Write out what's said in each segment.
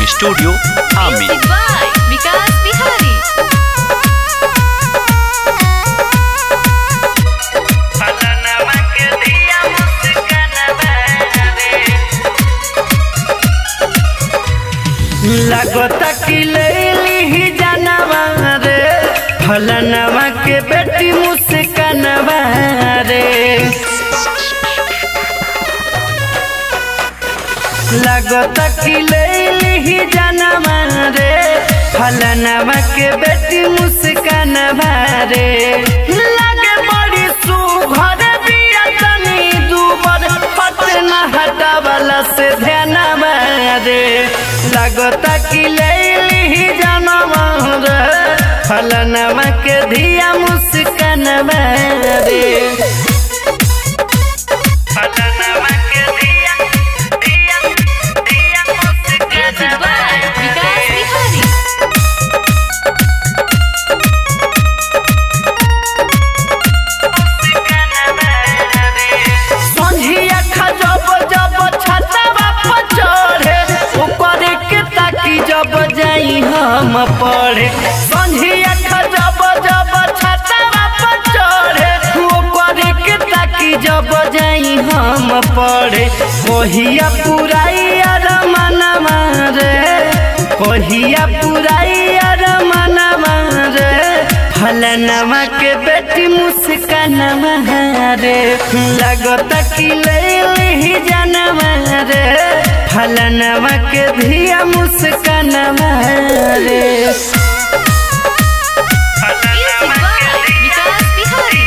Studio आमी। विकास बिहारी। लगता कि लेली जानवा रे फलनवा के बेटी मुस्कानवा रे। लगता कि लेली जानवा रे फलनवा के बेटी मुस्कानवा रे। लगे बड़ी सुघर बिया तनी दूबर पटना हटावला से ध्यानवा रे। लगता कि लेली जानवा रे फलनवा के धिया मुस्कानवा रे। फलनवा के धिया मुस्कानवा विकास बिहारी। संझिया खजब जब छतवा पर चढ़े ऊपर के ताकि जब जाई हम पढ़े। संझिया खजब जब छतवा पर चढ़े ऊपर के ताकि जब जाई हम पढ़े। कहिया पुराई अरमानवा रे कहिया पुराई अरमानवा रे। फलनवा के बेटी मुस्कानवा रे। लगता कि लेली जानवा रे फलनवा के धिया मुस्कानवा रे। विकास बिहारी।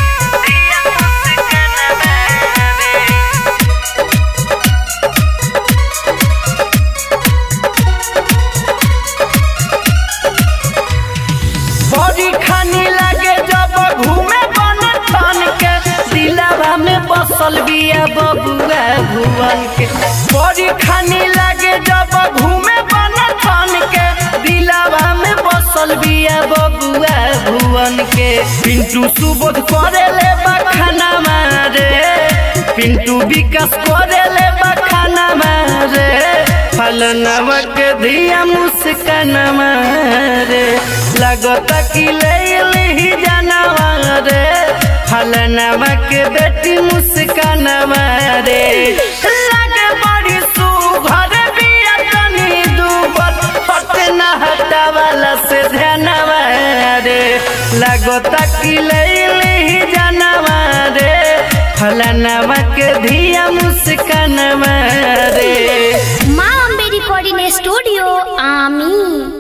बड़ी खानी लगे जब घूमे बन ठन के दिलवा में बसल बिया बबुआ भुवन के। बड़ी खानी लगे जब घूमे बन ठन के दिलवा में बसल बिया बबुआ भुवन के। पिंटू सुबोध करे ले बखाना मारे पिंटू विकास करे ले बखाना मारे। फलनवा के धिया मुस्कानवा रे। लगता कि लेली जानवा रे फलनवा के बेटी मुस्कानवा रे। लगे बड़ी सुघर बिया तनी दूबर पटना हटावला से ध्यानवा रे। लगता कि लेली जानवा रे फलनवा के धिया मुस्कानवा रे। माँ अम्बे रिकॉर्डिंग स्टूडियो आमी।